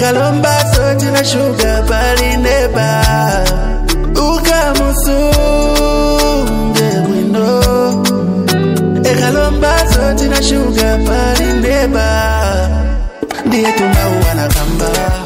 Ekalomba soti na sugar pali neba Ukamusunge wino Ekalomba soti na sugar pali neba Ndiye tumawana kamba